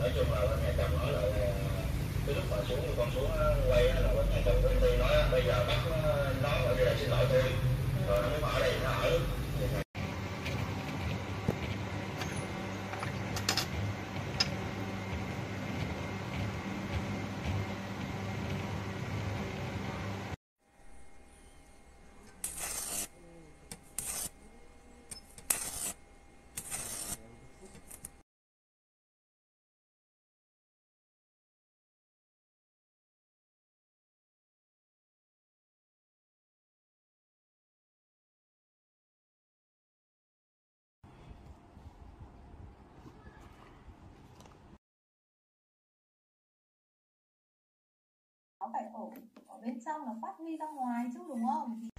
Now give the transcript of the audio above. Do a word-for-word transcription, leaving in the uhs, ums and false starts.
nói chung là bên nhà chồng nói là, là cái lúc mà xuống con xuống quay là bên nhà chồng công ty nói bây giờ bắt nó ở đây là xin lỗi tôi rồi nếu mà ở đây nó ở. Nó phải ở ở bên trong, nó phát huy ra ngoài chứ, đúng không?